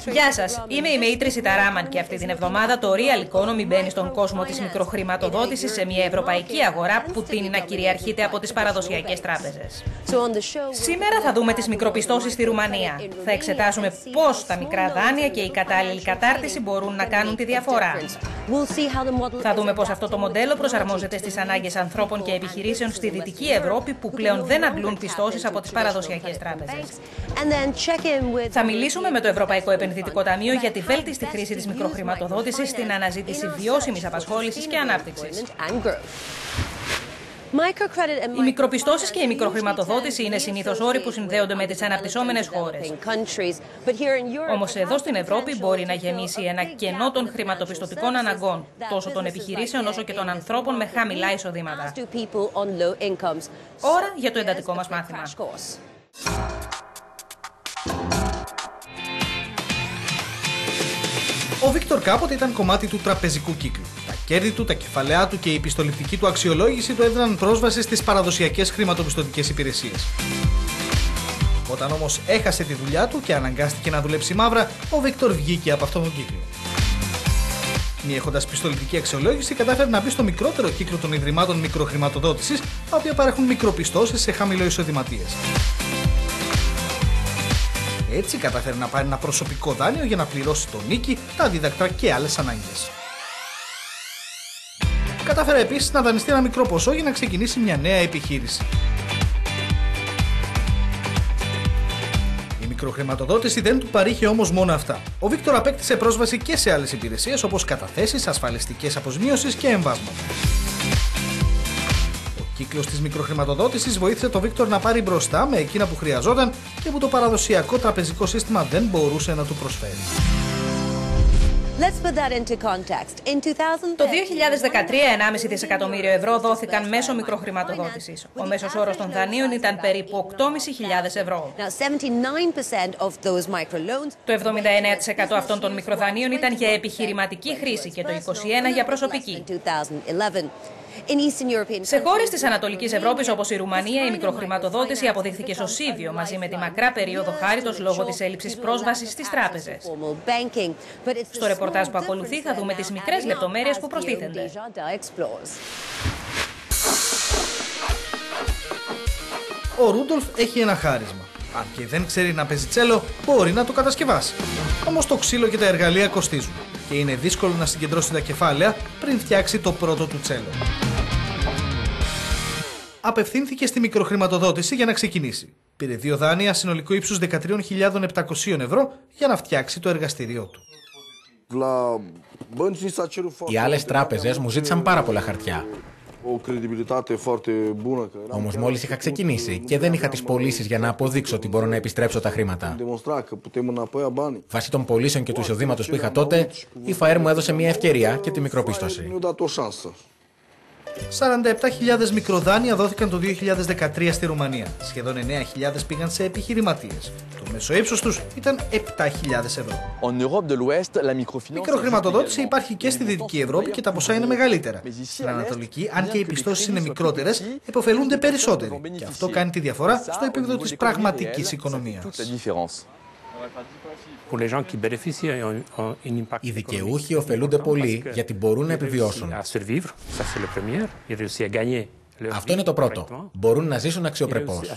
Γεια σας, είμαι η Μεΐτρη Σιταράμαν και αυτή την εβδομάδα το Real Economy μπαίνει στον κόσμο της μικροχρηματοδότησης σε μια ευρωπαϊκή αγορά που τείνει να κυριαρχείται από τις παραδοσιακές τράπεζες. Σήμερα θα δούμε τις μικροπιστώσεις στη Ρουμανία. Θα εξετάσουμε πώς τα μικρά δάνεια και η κατάλληλη κατάρτιση μπορούν να κάνουν τη διαφορά. Θα δούμε πώς αυτό το μοντέλο προσαρμόζεται στις ανάγκες ανθρώπων και επιχειρήσεων στη Δυτική Ευρώπη που πλέον δεν αντλούν πιστώσεις από τις παραδοσιακές τράπεζες. Θα μιλήσουμε με το Ευρωπαϊκό Επενδυτικό Ταμείο για τη βέλτιστη χρήση της μικροχρηματοδότησης στην αναζήτηση βιώσιμης απασχόλησης και ανάπτυξης. Οι μικροπιστώσεις και η μικροχρηματοδότηση είναι συνήθως όροι που συνδέονται με τις αναπτυσσόμενες χώρες. Όμως εδώ στην Ευρώπη μπορεί να γεμίσει ένα κενό των χρηματοπιστωτικών αναγκών, τόσο των επιχειρήσεων όσο και των ανθρώπων με χαμηλά εισοδήματα. Ώρα για το εντατικό μας μάθημα. Ο Βίκτορ κάποτε ήταν κομμάτι του τραπεζικού κύκλου. Τα κέρδη του, τα κεφαλαία του και η πιστοληπτική του αξιολόγηση του έδιναν πρόσβαση στις παραδοσιακές χρηματοπιστωτικές υπηρεσίες. Όταν όμως έχασε τη δουλειά του και αναγκάστηκε να δουλέψει μαύρα, ο Βίκτορ βγήκε από αυτόν τον κύκλο. Μη έχοντας πιστοληπτική αξιολόγηση, κατάφερε να μπει στο μικρότερο κύκλο των ιδρυμάτων μικροχρηματοδότησης, τα οποία παρέχουν μικροπιστώσεις σε χαμηλοεισοδηματίες. Έτσι κατάφερε να πάρει ένα προσωπικό δάνειο για να πληρώσει το νίκη, τα δίδακτρα και άλλες ανάγκες. Κατάφερε επίσης να δανειστεί ένα μικρό ποσό για να ξεκινήσει μια νέα επιχείρηση. Η μικροχρηματοδότηση δεν του παρήχε όμως μόνο αυτά. Ο Βίκτορ απέκτησε πρόσβαση και σε άλλες υπηρεσίες όπως καταθέσεις, ασφαλιστικές αποζημίωσεις και εμβάσματα. Ο κύκλος της μικροχρηματοδότησης βοήθησε τον Βίκτορ να πάρει μπροστά με εκείνα που χρειαζόταν και που το παραδοσιακό τραπεζικό σύστημα δεν μπορούσε να του προσφέρει. Το 2013, 1,5 δισεκατομμύριο ευρώ δόθηκαν μέσω μικροχρηματοδότησης. Ο μέσος όρος των δανείων ήταν περίπου 8.500 ευρώ. Το 79% αυτών των μικροδανείων ήταν για επιχειρηματική χρήση και το 21% για προσωπική. Σε χώρες της Ανατολικής Ευρώπης όπως η Ρουμανία, η μικροχρηματοδότηση αποδείχθηκε σωσίβιο μαζί με τη μακρά περίοδο χάριτος λόγω της έλλειψης πρόσβασης στις τράπεζες. Στο ρεπορτάζ που ακολουθεί θα δούμε τις μικρές λεπτομέρειες που προστίθενται. Ο Ρούντολφ έχει ένα χάρισμα. Αν και δεν ξέρει να παίζει τσέλο, μπορεί να το κατασκευάσει. Όμως το ξύλο και τα εργαλεία κοστίζουν και είναι δύσκολο να συγκεντρώσει τα κεφάλαια πριν φτιάξει το πρώτο του τσέλο. Απευθύνθηκε στη μικροχρηματοδότηση για να ξεκινήσει. Πήρε 2 δάνεια συνολικού ύψους 13.700 ευρώ για να φτιάξει το εργαστήριό του. Οι άλλες τράπεζες μου ζήτησαν πάρα πολλά χαρτιά. Όμως μόλις είχα ξεκινήσει και δεν είχα τις πωλήσεις για να αποδείξω ότι μπορώ να επιστρέψω τα χρήματα. Βάσει των πωλήσεων και του εισοδήματος που είχα τότε, η ΦΑΕΡ μου έδωσε μια ευκαιρία και τη μικροπίστωση. 47.000 μικροδάνεια δόθηκαν το 2013 στη Ρουμανία. Σχεδόν 9.000 πήγαν σε επιχειρηματίες. Το μέσο ύψος τους ήταν 7.000 ευρώ. Η μικροχρηματοδότηση υπάρχει και στη Δυτική Ευρώπη και τα ποσά είναι μεγαλύτερα. Στην Ανατολική, αν και οι πιστώσεις είναι μικρότερες, επωφελούνται περισσότεροι. Και αυτό κάνει τη διαφορά στο επίπεδο της πραγματικής οικονομίας. Οι δικαιούχοι ωφελούνται πολύ γιατί μπορούν να επιβιώσουν. Αυτό είναι το πρώτο. Μπορούν να ζήσουν αξιοπρεπώς.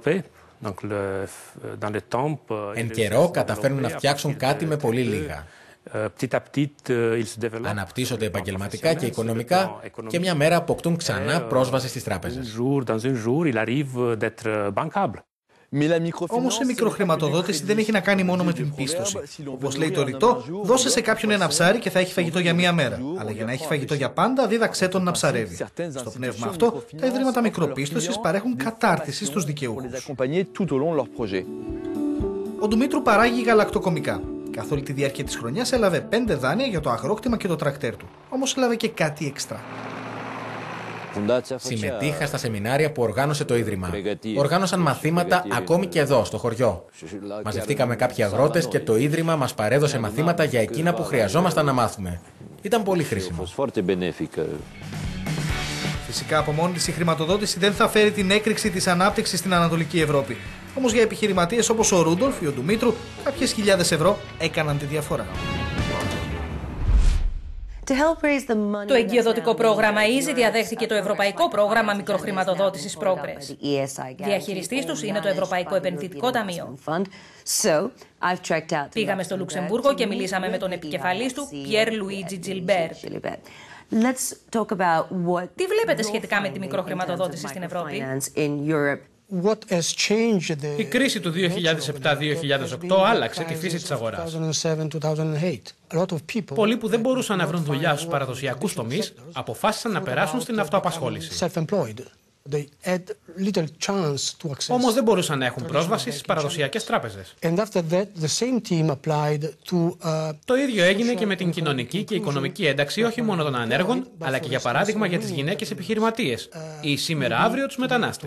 Εν καιρό καταφέρνουν να φτιάξουν κάτι με πολύ λίγα. Αναπτύσσονται επαγγελματικά και οικονομικά και μια μέρα αποκτούν ξανά πρόσβαση στις τράπεζες. Όμως η μικροχρηματοδότηση δεν έχει να κάνει μόνο με την πίστοση. Όπως λέει το ρητό, δώσε σε κάποιον ένα ψάρι και θα έχει φαγητό για μία μέρα. Αλλά για να έχει φαγητό για πάντα, δίδαξέ τον να ψαρεύει. Στο πνεύμα αυτό, τα ιδρύματα μικροπίστωσης παρέχουν κατάρτιση στους δικαιούχους. Ο Ντουμήτρου παράγει γαλακτοκομικά. Καθ' όλη τη διάρκεια της χρονιάς έλαβε 5 δάνεια για το αγρόκτημα και το τρακτέρ του. Όμως έλαβε και κάτι έξτρα. Συμμετείχα στα σεμινάρια που οργάνωσε το Ίδρυμα. Οργάνωσαν μαθήματα ακόμη και εδώ, στο χωριό. Μαζευτήκαμε κάποιοι αγρότες και το Ίδρυμα μας παρέδωσε μαθήματα για εκείνα που χρειαζόμασταν να μάθουμε. Ήταν πολύ χρήσιμο. Φυσικά από μόνη της η χρηματοδότηση δεν θα φέρει την έκρηξη της ανάπτυξης στην Ανατολική Ευρώπη. Όμως για επιχειρηματίες όπως ο Ρούντολφ ή ο Ντουμήτρου, κάποιες χιλιάδες ευρώ έκαναν τη διαφορά. Το εγκυοδοτικό πρόγραμμα EASY διαδέχθηκε το Ευρωπαϊκό Πρόγραμμα Μικροχρηματοδότησης Progress. Διαχειριστής τους είναι το Ευρωπαϊκό Επενδυτικό Ταμείο. Πήγαμε στο Λουξεμβούργο και μιλήσαμε με τον επικεφαλής του, Πιέρ Λουίτζι Τζιλμπέρτ. Τι βλέπετε σχετικά με τη μικροχρηματοδότηση στην Ευρώπη? Η κρίση του 2007-2008 άλλαξε τη φύση της αγοράς. Πολλοί που δεν μπορούσαν να βρουν δουλειά στους παραδοσιακούς τομείς αποφάσισαν να περάσουν στην αυτοαπασχόληση. Όμως δεν μπορούσαν να έχουν πρόσβαση στις παραδοσιακές τράπεζες. Το ίδιο έγινε και με την κοινωνική και οικονομική ένταξη όχι μόνο των ανέργων, αλλά και για παράδειγμα για τις γυναίκες επιχειρηματίες ή σήμερα αύριο τους μετανάστες.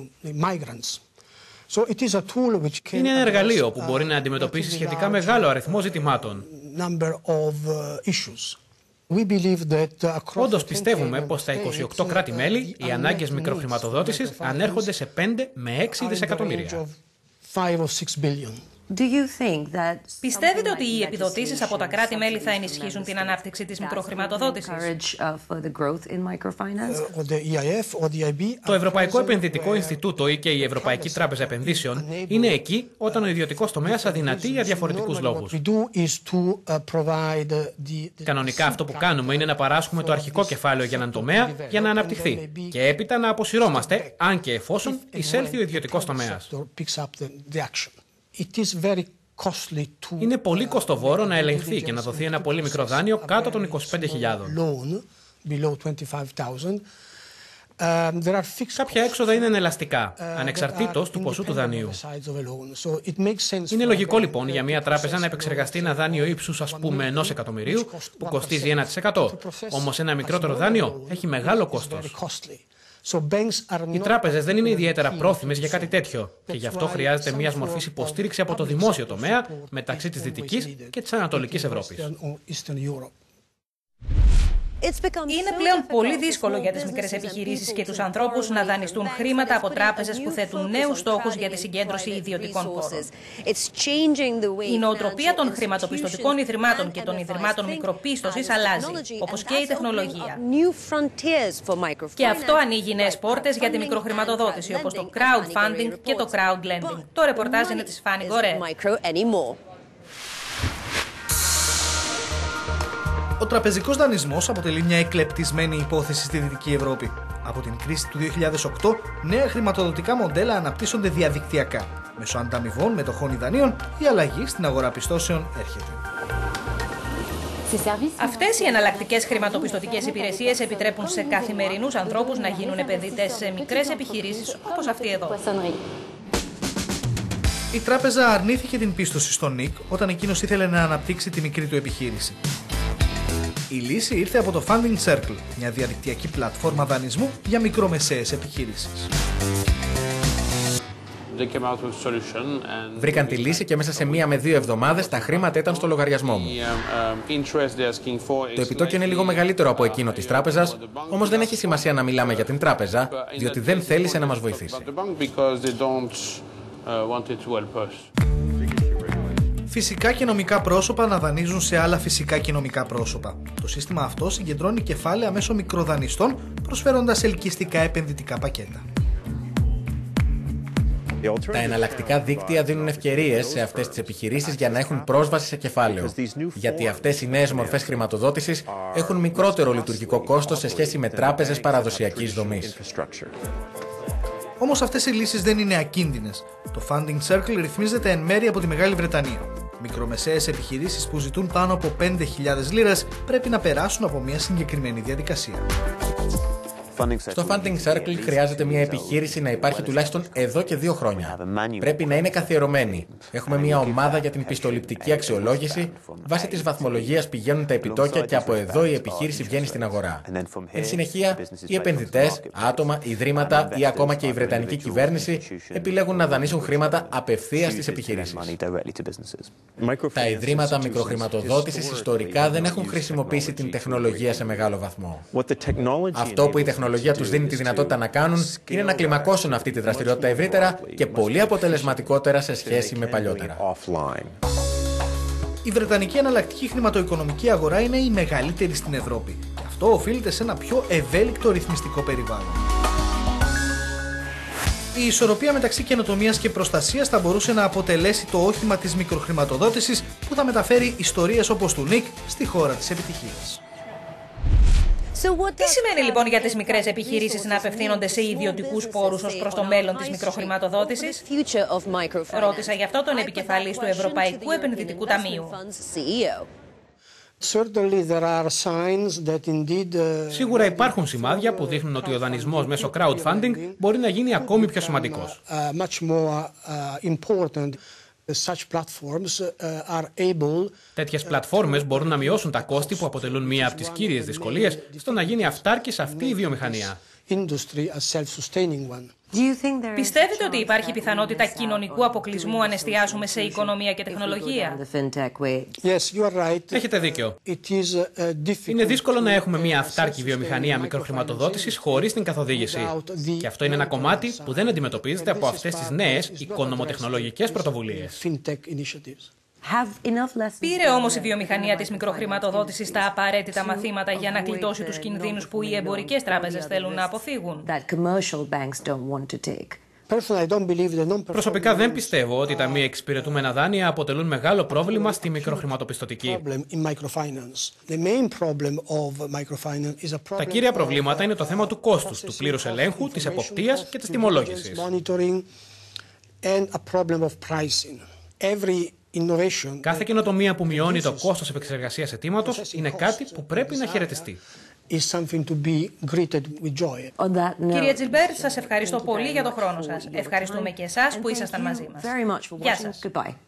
Είναι ένα εργαλείο που μπορεί να αντιμετωπίσει σχετικά μεγάλο αριθμό ζητημάτων. Όντως πιστεύουμε πως στα 28 κράτη-μέλη οι ανάγκες μικροχρηματοδότησης ανέρχονται σε 5 με 6 δισεκατομμύρια. Πιστεύετε ότι οι επιδοτήσεις από τα κράτη-μέλη θα ενισχύσουν την ανάπτυξη της μικροχρηματοδότησης? Το Ευρωπαϊκό Επενδυτικό Ινστιτούτο ή και η Ευρωπαϊκή Τράπεζα Επενδύσεων είναι εκεί όταν ο ιδιωτικός τομέας αδυνατεί για διαφορετικούς λόγους. Κανονικά αυτό που κάνουμε είναι να παράσχουμε το αρχικό κεφάλαιο για έναν τομέα για να αναπτυχθεί και έπειτα να αποσυρώμαστε αν και εφόσον εισέλθει ο ιδιωτικός τομέας. Είναι πολύ κοστοβόρο να ελεγχθεί και να δοθεί ένα πολύ μικρό δάνειο κάτω των 25.000. Κάποια έξοδα είναι ενελαστικά, ανεξαρτήτως του ποσού του δανείου. Είναι λογικό λοιπόν για μια τράπεζα να επεξεργαστεί ένα δάνειο ύψους ας πούμε 1 εκατομμυρίου που κοστίζει 1%. Όμως ένα μικρότερο δάνειο έχει μεγάλο κόστος. Οι τράπεζες δεν είναι ιδιαίτερα πρόθυμες για κάτι τέτοιο και γι' αυτό χρειάζεται μια μορφής υποστήριξη από το δημόσιο τομέα μεταξύ της Δυτικής και της Ανατολικής Ευρώπης. Είναι πλέον πολύ δύσκολο για τις μικρές επιχειρήσεις και τους ανθρώπους να δανειστούν χρήματα από τράπεζες που θέτουν νέους στόχους για τη συγκέντρωση ιδιωτικών πόρων. Η νοοτροπία των χρηματοπιστωτικών ιδρυμάτων και των ιδρυμάτων μικροπίστωσης αλλάζει, όπως και η τεχνολογία. Και αυτό ανοίγει νέες πόρτες για τη μικροχρηματοδότηση, όπως το crowdfunding και το crowdlending. Το ρεπορτάζ είναι της Φάνη Γκορέ. Ο τραπεζικός δανεισμός αποτελεί μια εκλεπτισμένη υπόθεση στη Δυτική Ευρώπη. Από την κρίση του 2008, νέα χρηματοδοτικά μοντέλα αναπτύσσονται διαδικτυακά. Μέσω ανταμοιβών, μετοχών ή δανείων, η αλλαγή στην αγορά πιστώσεων έρχεται. Αυτές οι εναλλακτικές χρηματοπιστωτικές υπηρεσίες επιτρέπουν σε καθημερινούς ανθρώπους να γίνουν επενδυτές σε μικρές επιχειρήσεις όπως αυτή εδώ. Η τράπεζα αρνήθηκε την πίστοση στον Νικ όταν εκείνος ήθελε να αναπτύξει τη μικρή του επιχείρηση. Η λύση ήρθε από το Funding Circle, μια διαδικτυακή πλατφόρμα δανεισμού για μικρομεσαίες επιχειρήσεις. Βρήκαν τη λύση και μέσα σε 1 με 2 εβδομάδες τα χρήματα ήταν στο λογαριασμό μου. Το επιτόκιο είναι λίγο μεγαλύτερο από εκείνο της τράπεζας, όμως δεν έχει σημασία να μιλάμε για την τράπεζα, διότι δεν θέλησε να μας βοηθήσει. Φυσικά και νομικά πρόσωπα να δανείζουν σε άλλα φυσικά και νομικά πρόσωπα. Το σύστημα αυτό συγκεντρώνει κεφάλαια μέσω μικροδανειστών, προσφέροντας ελκυστικά επενδυτικά πακέτα. Τα εναλλακτικά δίκτυα δίνουν ευκαιρίες σε αυτές τις επιχειρήσεις για να έχουν πρόσβαση σε κεφάλαιο. Γιατί αυτές οι νέες μορφές χρηματοδότησης έχουν μικρότερο λειτουργικό κόστος σε σχέση με τράπεζες παραδοσιακής δομής. Όμως αυτές οι λύσεις δεν είναι ακίνδυνες. Το Funding Circle ρυθμίζεται εν μέρει από τη Μεγάλη Βρετανία. Μικρομεσαίες επιχειρήσεις που ζητούν πάνω από 5.000 λίρες πρέπει να περάσουν από μια συγκεκριμένη διαδικασία. Στο Funding Circle χρειάζεται μια επιχείρηση να υπάρχει τουλάχιστον εδώ και 2 χρόνια. Πρέπει να είναι καθιερωμένη. Έχουμε μια ομάδα για την πιστοληπτική αξιολόγηση. Βάσει της βαθμολογίας πηγαίνουν τα επιτόκια και από εδώ η επιχείρηση βγαίνει στην αγορά. Εν συνεχεία, οι επενδυτές, άτομα, ιδρύματα ή ακόμα και η Βρετανική κυβέρνηση επιλέγουν να δανείσουν χρήματα απευθείας στις επιχειρήσεις. Τα ιδρύματα μικροχρηματοδότησης ιστορικά δεν έχουν χρησιμοποιήσει την τεχνολογία σε μεγάλο βαθμό. Αυτό που η τεχνολογία τεχνολογία τους δίνει τη δυνατότητα να κάνουν είναι να κλιμακώσουν αυτή τη δραστηριότητα ευρύτερα και πολύ αποτελεσματικότερα σε σχέση με παλιότερα. Η Βρετανική εναλλακτική χρηματοοικονομική αγορά είναι η μεγαλύτερη στην Ευρώπη. Και αυτό οφείλεται σε ένα πιο ευέλικτο ρυθμιστικό περιβάλλον. Η ισορροπία μεταξύ καινοτομίας και προστασίας θα μπορούσε να αποτελέσει το όχημα της μικροχρηματοδότησης που θα μεταφέρει ιστορίες όπως του Νικ στη χώρα της επιτυχίας. Τι σημαίνει λοιπόν για τις μικρές επιχειρήσεις να απευθύνονται σε ιδιωτικούς πόρους ως προς το μέλλον της μικροχρηματοδότησης? Ρώτησα γι' αυτό τον επικεφαλής του Ευρωπαϊκού Επενδυτικού Ταμείου. Σίγουρα υπάρχουν σημάδια που δείχνουν ότι ο δανεισμός μέσω crowdfunding μπορεί να γίνει ακόμη πιο σημαντικός. Τέτοιες πλατφόρμες μπορούν να μειώσουν τα κόστη που αποτελούν μία από τις κύριες δυσκολίες στο να γίνει αυτάρκης αυτή η βιομηχανία. Πιστεύετε ότι υπάρχει πιθανότητα κοινωνικού αποκλεισμού αν εστιάσουμε σε οικονομία και τεχνολογία? Έχετε δίκιο. Είναι δύσκολο να έχουμε μια αυτάρκη βιομηχανία μικροχρηματοδότησης χωρίς την καθοδήγηση. Και αυτό είναι ένα κομμάτι που δεν αντιμετωπίζεται από αυτές τις νέες οικονομοτεχνολογικές πρωτοβουλίες. Πήρε όμως η βιομηχανία της μικροχρηματοδότησης τα απαραίτητα μαθήματα για να γλιτώσει τους κινδύνους που οι εμπορικές τράπεζες θέλουν να αποφύγουν? Προσωπικά δεν πιστεύω ότι τα μη εξυπηρετούμενα δάνεια αποτελούν μεγάλο πρόβλημα στη μικροχρηματοπιστωτική. Τα κύρια προβλήματα είναι το θέμα του κόστους, του πλήρους ελέγχου, της εποπτείας και της τιμολόγησης. Κάθε καινοτομία που μειώνει το κόστος επεξεργασίας αιτήματος είναι κάτι που πρέπει να χαιρετιστεί. Κύριε Τζιλμπέρτ, σας ευχαριστώ πολύ για τον χρόνο σας. Ευχαριστούμε και εσάς που ήσασταν μαζί μας. Γεια σας.